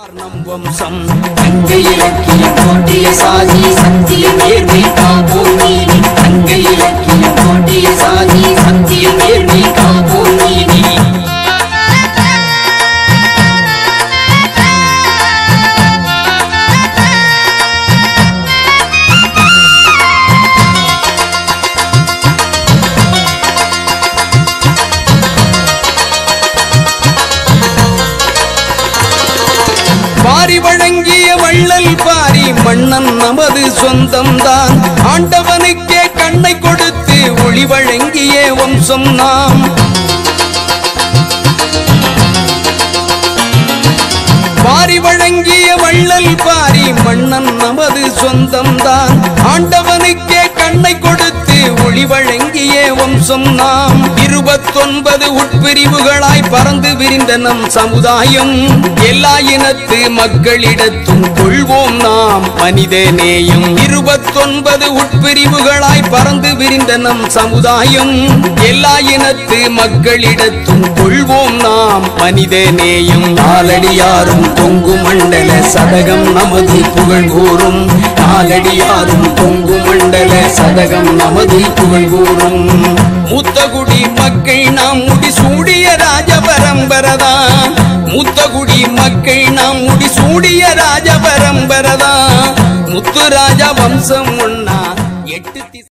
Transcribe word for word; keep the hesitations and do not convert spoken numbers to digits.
நம் வம்சம் தங்கை இலக்கியம் போட்டிய சாதி சத்திய நேர்மை காப்போம் நீதி. தங்கை இலக்கியம் போட்டிய சாதி சத்திய நேர்மை காப்போம் நீதி. பாரி வழங்கிய வள்ளல் பாரி மன்னன் நமது சொந்தம்தான். ஆண்டவனுக்கே கண்ணை கொடுத்து ஒளி வழங்கிய வம்சம் நாம். பாரி வழங்கிய வள்ளல் பாரி மன்னன் நமது சொந்தம்தான். ஆண்டவனுக்கே கண்ணை கொடுத்து ஒளி வழங்கிய வம்சம் நாம். இருபத்தொன்பது உட்பிரிவுகளாய் பறந்து விரிந்த நம் சமுதாயம். எல்லா இனத்து மக்களிடத்தும் கொள்வோம் நாம் மனித நேயம். இருபத்தொன்பது உட்பிரிவுகளாய் பறந்து விரிந்த நம் சமுதாயம். எல்லா இனத்து மக்களிடத்தும் கொள்வோம் நாம் மனித நேயம். நாலடியாரும் தொங்கு மண்டல சதகம் நமது புகழ் கூறும். நாலடியாரும் தொங்கு மண்டல சதகம் நமது புகழ் கூறும். மூத்தகுடி மக்கள் நாம் முடி சூடிய ராஜ பரம்பரதா. மூத்தகுடி மக்கள் நாம் முடி சூடிய ராஜ பரம்பரதா. முத்துராஜ வம்சம் ஒன்னா எட்டு